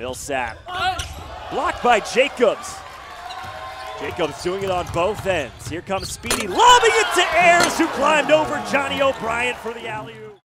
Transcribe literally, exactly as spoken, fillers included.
Millsap. Blocked by Jacobs. Jacobs doing it on both ends. Here comes Speedy, lobbing it to Ayres, who climbed over Johnny O'Brien for the alley-oop.